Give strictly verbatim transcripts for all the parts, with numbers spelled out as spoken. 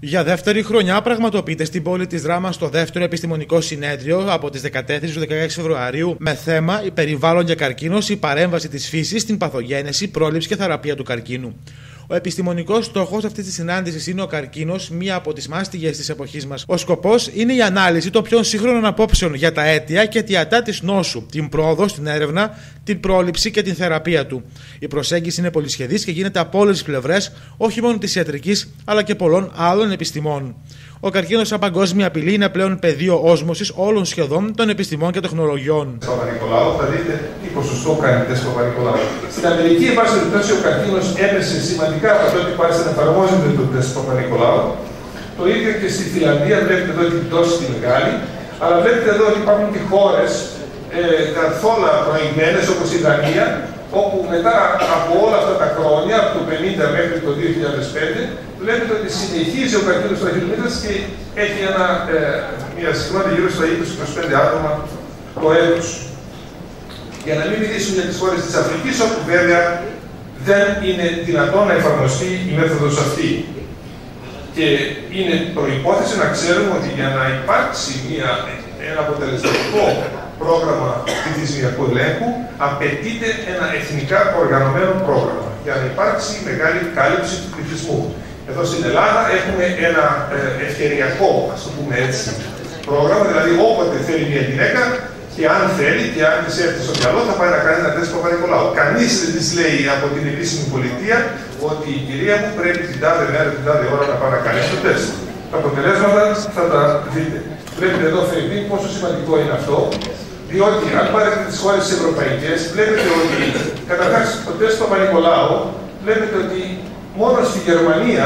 Για δεύτερη χρονιά πραγματοποιείται στην πόλη της Δράμας το δεύτερο επιστημονικό συνέδριο από τις δεκατέσσερις έως δεκαέξι Φεβρουαρίου με θέμα «Η περιβάλλον και καρκίνος, η παρέμβαση της φύσης στην παθογένεση, πρόληψη και θεραπεία του καρκίνου». Ο επιστημονικός στόχος αυτής της συνάντησης είναι ο καρκίνος, μία από τις μάστιγες της εποχής μας. Ο σκοπός είναι η ανάλυση των πιο σύγχρονων απόψεων για τα αίτια και αιτιατά της νόσου, την πρόοδο στην έρευνα, την πρόληψη και την θεραπεία του. Η προσέγγιση είναι πολυσχεδής και γίνεται από όλες τις πλευρές, όχι μόνο της ιατρικής, αλλά και πολλών άλλων επιστημών. Ο καρκίνος σαν παγκόσμια απειλή είναι πλέον πεδίο όσμωσης όλων σχεδόν των επιστημών και τεχνολογιών. Στο Παπα-Νικολάου θα δείτε τι ποσοστό κάνει τεστ Παπα-Νικολάου. Στην Αμερική, εν πάση περιπτώσει, ο καρκίνος έπεσε σημαντικά από τότε που άρχισε να εφαρμόζεται το τεστ Παπα-Νικολάου. Το ίδιο και στη Φιλανδία, βλέπετε εδώ την πτώση τη μεγάλη, αλλά βλέπετε εδώ ότι υπάρχουν και χώρες ε, καθόλου προηγμένες όπως η Δανία, όπου μετά από όλα αυτά τα χρόνια, από το πενήντα μέχρι το δύο χιλιάδες πέντε, βλέπετε ότι συνεχίζει ο καρκίνος τραχυλομήτρας και έχει ένα, ε, μια σημαντική γύρω στα είκοσι με είκοσι πέντε άτομα το έτος. Για να μην μιλήσουμε για τις χώρες της Αφρικής, όπου βέβαια δεν είναι δυνατόν να εφαρμοστεί η μέθοδος αυτή. Και είναι προϋπόθεση να ξέρουμε ότι για να υπάρξει μια, ένα αποτελεσματικό πρόγραμμα πληθυσμιακού ελέγχου, απαιτείται ένα εθνικά οργανωμένο πρόγραμμα για να υπάρξει μεγάλη κάλυψη του πληθυσμού. Εδώ στην Ελλάδα έχουμε ένα ε, ευκαιριακό, ας το πούμε έτσι, πρόγραμμα, δηλαδή όποτε θέλει μια γυναίκα και αν θέλει και αν της έρθει στο μυαλό θα πάει να κάνει ένα τεστ Παπα-Νικολάου. Κανείς δεν της λέει από την επίσημη πολιτεία ότι η κυρία μου πρέπει την τάδε μέρα, την τάδε ώρα να πάει να κάνει το τεστ. Τα αποτελέσματα θα τα δείτε. Βλέπετε εδώ, Φερρυπίν, πόσο σημαντικό είναι αυτό, διότι αν πάρετε τις χώρες τις ευρωπαϊκές, βλέπετε ότι καταρχάς το τεστ Παπα-Νικολάου, βλέπετε ότι μόνο στη Γερμανία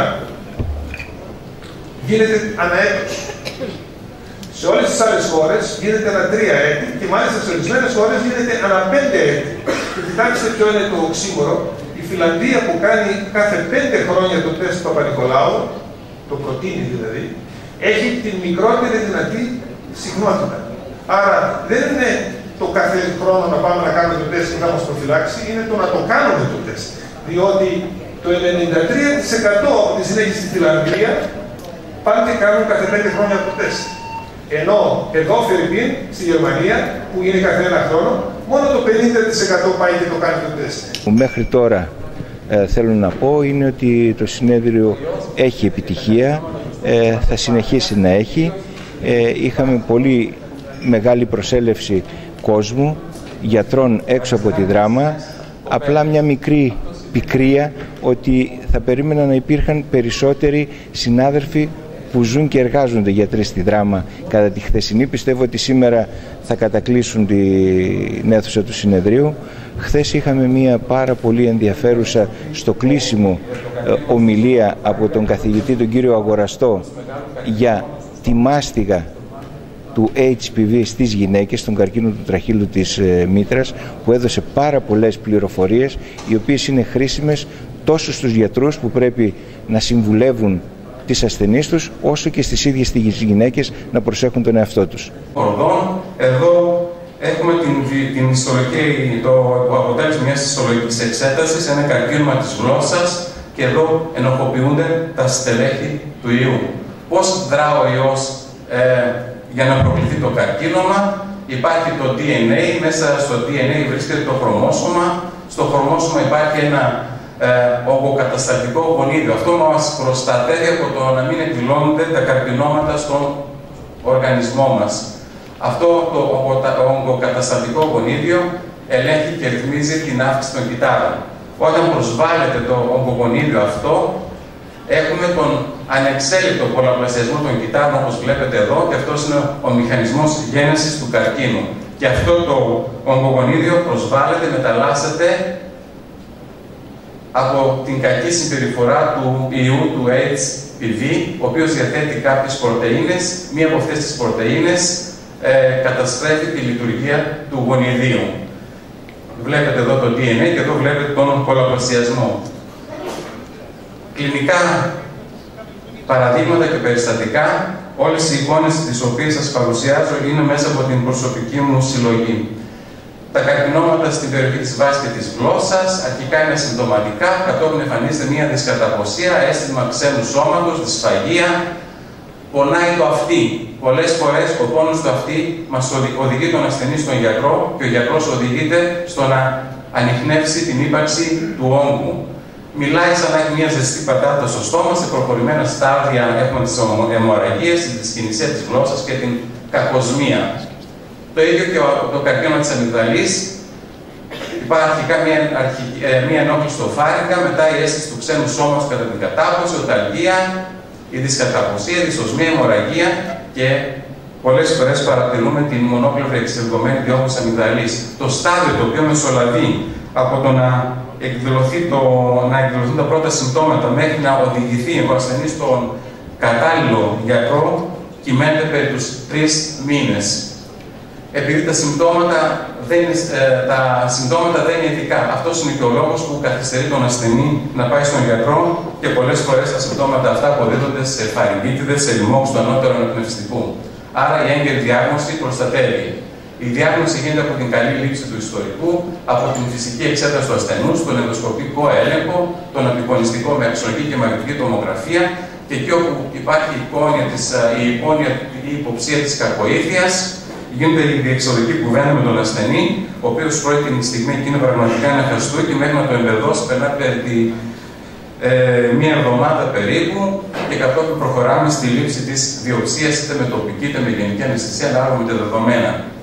γίνεται ανά έτος. Σε όλες τις άλλες χώρες γίνεται ανά τρία έτη και μάλιστα σε ορισμένες χώρες γίνεται ανά πέντε έτη. Και κοιτάξτε ποιο είναι το οξύμορο. Η Φιλανδία που κάνει κάθε πέντε χρόνια το τεστ Παπα-Νικολάου, το προτείνει δηλαδή, έχει την μικρότερη δυνατή συχνότητα. Άρα δεν είναι το κάθε χρόνο να πάμε να κάνουμε το τεστ και να μας προφυλάξει, είναι το να το κάνουμε το τεστ. Διότι το ενενήντα τρία τοις εκατό από τη συνέχεια στη Φιλανδία πάνε κάνουν κάθε πέντε χρόνια το τεστ. Ενώ εδώ, Φερρυπίν, στη Γερμανία, που είναι κάθε ένα χρόνο, μόνο το πενήντα τοις εκατό πάει και το κάνει το τεστ. Μέχρι τώρα ε, θέλω να πω είναι ότι το συνέδριο έχει επιτυχία, ε, θα συνεχίσει να έχει. Ε, είχαμε πολύ μεγάλη προσέλευση κόσμου, γιατρών έξω από τη Δράμα, απλά μια μικρή πικρία ότι θα περίμενα να υπήρχαν περισσότεροι συνάδελφοι που ζουν και εργάζονται γιατροί στη Δράμα κατά τη χθεσινή. Πιστεύω ότι σήμερα θα κατακλείσουν την αίθουσα του συνεδρίου. Χθες είχαμε μια πάρα πολύ ενδιαφέρουσα στο κλείσιμο ε, ομιλία από τον καθηγητή τον κύριο Αγοραστό για τη μάστιγα του έιτς πι βι στις γυναίκες, τον καρκίνο του τραχύλου της ε, μήτρας, που έδωσε πάρα πολλές πληροφορίες οι οποίες είναι χρήσιμες τόσο στους γιατρούς που πρέπει να συμβουλεύουν τις ασθενείς τους, όσο και στις ίδιες τις γυναίκες να προσέχουν τον εαυτό τους. Εδώ έχουμε την, την ιστολογική, το αποτέλεσμα μιας ιστολογικής εξέτασης, ένα καρκίνωμα της γλώσσας και εδώ ενοχοποιούνται τα στελέχη του ιού. Πώς δρά ο ιός ε, για να προκληθεί το καρκίνωμα? Υπάρχει το ντι εν έι, μέσα στο ντι εν έι βρίσκεται το χρωμόσωμα, στο χρωμόσωμα υπάρχει ένα ε, ογκοκαταστατικό γονίδιο. Αυτό μας προστατεύει από το να μην εκδηλώνονται τα καρκινώματα στον οργανισμό μας. Αυτό το ογκοκαταστατικό γονίδιο ελέγχει και ρυθμίζει την αύξηση των κυττάρων. Όταν προσβάλλεται το ογκογονίδιο αυτό, έχουμε τον ανεξέλικτο πολλαπλασιασμό των κυττάρων, όπως βλέπετε εδώ, και αυτός είναι ο μηχανισμός γέννησης του καρκίνου. Και αυτό το ογκογονίδιο προσβάλλεται, μεταλλάσσεται από την κακή συμπεριφορά του ιού του έιτς πι βι, ο οποίος διαθέτει κάποιες πρωτεΐνες. Μία από αυτές τις πρωτεΐνες ε, καταστρέφει τη λειτουργία του γονιδίου. Βλέπετε εδώ το ντι εν έι και εδώ βλέπετε τον πολλαπλασιασμό. Κλινικά παραδείγματα και περιστατικά, όλες οι εικόνες τις οποίες σας παρουσιάζω είναι μέσα από την προσωπική μου συλλογή. Τα καρκινώματα στην περιοχή της βάσης και της γλώσσας αρχικά είναι συμπτωματικά, κατόπιν εμφανίζεται μια δυσκαταποσία, αίσθημα ξένου σώματος, δυσφαγία, πονάει το αυτί. Πολλές φορές ο πόνος του αυτί μας οδηγεί τον ασθενή στον γιατρό και ο γιατρός οδηγείται στο να ανιχνεύσει την ύπαρξη του όγκου. Μιλάει σαν να έχει μια ζεστή πατάτα στο στόμα, σε προχωρημένα στάδια έχουμε τις αιμορραγίες, τη δυσκινησία της γλώσσας και την κακοσμία. Το ίδιο και το καρκίνωμα της αμυγδαλής. Υπάρχει αρχικά μια, μια ενόχληση στο φάρικα, μετά η αίσθηση του ξένου σώματος κατά την κατάπαυση, οταλγία, η δυσκαταποσία, η δυσοσμία, η αιμορραγία και πολλές φορές παρατηρούμε την μονόπλευρη εξελιγμένη διόχωση αμυγδαλής. Το στάδιο το οποίο μεσολαβεί από το να, εκδηλωθεί το, να εκδηλωθούν τα πρώτα συμπτώματα μέχρι να οδηγηθεί ο ασθενής στον κατάλληλο γιατρό κυμαίνεται περί τους τρεις μήνες. Επειδή τα συμπτώματα δεν είναι, ε, τα συμπτώματα δεν είναι ειδικά. Αυτός είναι και ο λόγος που καθυστερεί τον ασθενή να πάει στον γιατρό και πολλές φορές τα συμπτώματα αυτά αποδίδονται σε φαρυγγίτιδες, σε λοιμώξεις του ανώτερου αναπνευστικού. Άρα η έγκαιρη διάγνωση προστατεύει. Η διάγνωση γίνεται από την καλή λήψη του ιστορικού, από την φυσική εξέταση του ασθενούς, τον ενδοσκοπικό έλεγχο, τον απεικονιστικό με αξιολογική και μαγνητική τομογραφία και εκεί όπου υπάρχει η, υπόνοια της, η, υπόνοια, η υποψία της κακοήθειας, γίνεται η διεξοδική κουβέντα με τον ασθενή, ο οποίος πρώτη την στιγμή εκείνη πραγματικά είναι χαστού και μέχρι να το εμπεδώσει περνά περί ε, μία εβδομάδα περίπου και κατόπιν προχωράμε στη λήψη της διοψίας είτε με τοπική είτε με γενική αναισθησία ανάλογα με τα δεδομένα.